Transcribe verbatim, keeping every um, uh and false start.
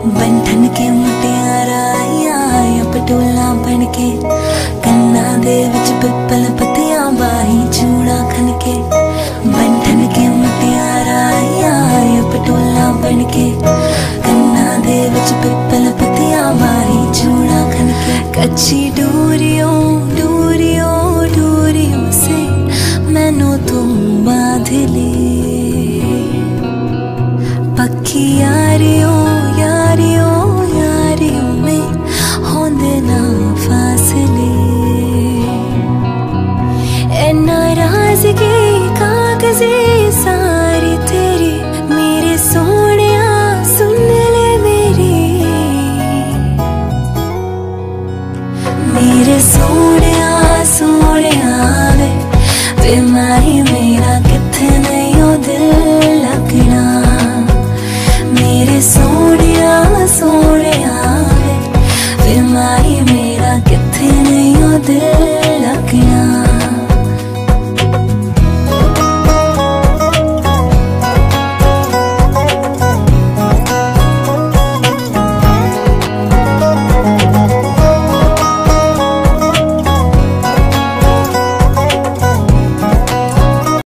बंठन के मुटियारा आया पटोला बन के, कन्ना दे विच पिपल पत्तियां बाही चूड़ा खन के। बंठन के मुटियारा आया पटोला बन के, कन्ना दे विच पिपल पत्तियां बाही चूड़ा खन के। कच्ची डोरियों